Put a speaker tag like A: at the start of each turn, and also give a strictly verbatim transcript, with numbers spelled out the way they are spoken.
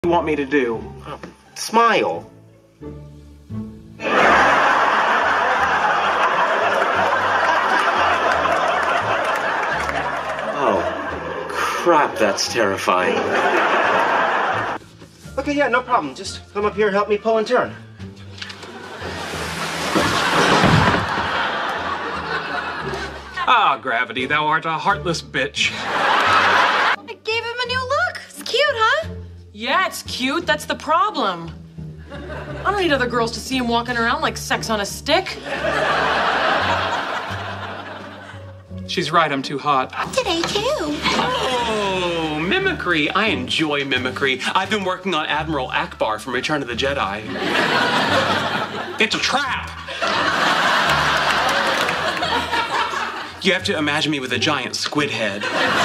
A: you want me to do?
B: Oh, smile. Oh, crap, that's terrifying. Okay, yeah, no problem. Just come up here and help me pull and turn.
A: Ah, Gravity, thou art a heartless bitch.
C: I gave him a new look. It's cute, huh?
D: Yeah, it's cute. That's the problem. I don't need other girls to see him walking around like sex on a stick.
A: She's right, I'm too hot.
C: Today, too.
E: Oh, mimicry. I enjoy mimicry. I've been working on Admiral Akbar from Return of the Jedi. It's a trap! You have to imagine me with a giant squid head.